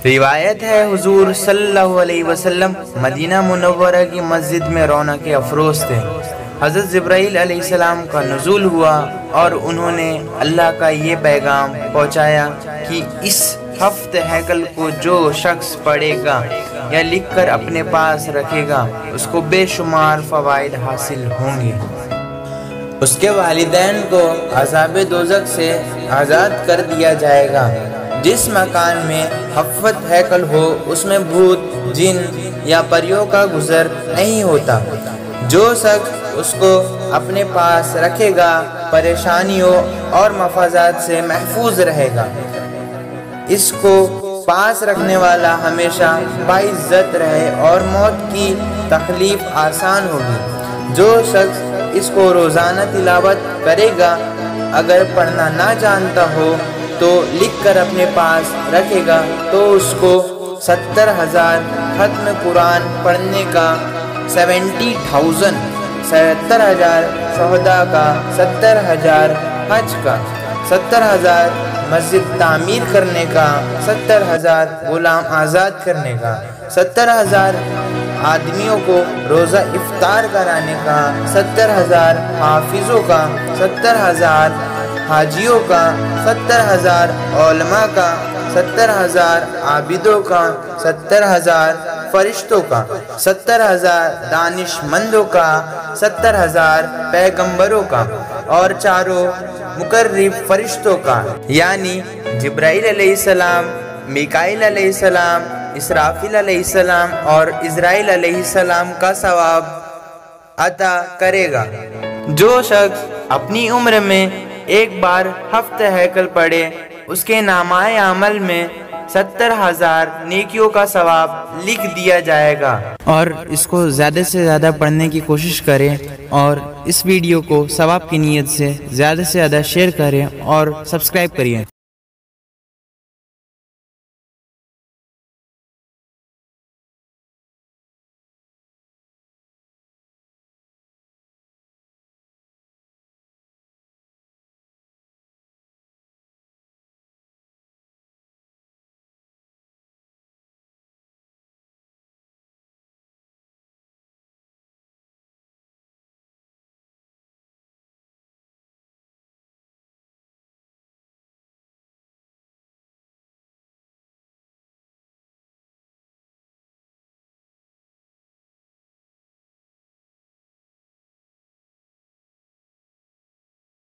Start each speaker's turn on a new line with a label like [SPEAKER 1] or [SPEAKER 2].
[SPEAKER 1] روایت ہے حضور صلی اللہ علیہ وسلم مدینہ منورہ کی مسجد میں رونق افروز تھے۔ حضرت جبرائیل علیہ السلام کا نزول ہوا اور انہوں نے اللہ کا یہ پیغام پہنچایا کہ اس ہفت ہیکل کو جو شخص پڑھے گا یا لکھ کر اپنے پاس رکھے گا اس کو بے شمار فوائد حاصل ہوں گے۔ اس کے والدین کو عذاب دوزخ سے آزاد کر دیا جائے گا۔ جس مکان میں ہفت ہیکل ہو اس میں بھوت، جن یا پریوں کا گزر نہیں ہوتا۔ جو شخص اس کو اپنے پاس رکھے گا پریشانیوں اور مفازات سے محفوظ رہے گا۔ اس کو پاس رکھنے والا ہمیشہ باعزت رہے اور موت کی تکلیف آسان ہوگی۔ جو شخص اس کو روزانہ تلاوت کرے گا، اگر پڑھنا نہ جانتا ہو تو لکھ کر اپنے پاس رکھے گا تو اس کو 70,000 ختم قرآن پڑھنے کا، 70,000 شہداء کا، 70,000 حج کا، 70,000 مسجد تعمیر کرنے کا، 70,000 غلام آزاد کرنے کا، 70,000 آدمیوں کو روزہ افطار کرانے کا، 70,000 حافظوں کا، 70,000 حاجیوں کا، 70,000 علماء کا، 70,000 عابدوں کا، 70,000 فرشتوں کا، 70,000 دانش مندوں کا، 70,000 پیغمبروں کا اور چاروں مقرب فرشتوں کا، یعنی جبرائیل علیہ السلام، میکائیل علیہ السلام، اسرافیل علیہ السلام اور عزرائیل علیہ السلام کا ثواب عطا کرے گا۔ جو شخص اپنی عمر میں ایک بار ہفت ہیکل پڑھے اس کے نامہ عمل میں 70,000 نیکیوں کا ثواب لکھ دیا جائے گا۔ اور اس کو زیادہ سے زیادہ پڑھنے کی کوشش کریں اور اس ویڈیو کو ثواب کی نیت سے زیادہ شیئر کریں اور سبسکرائب کریے۔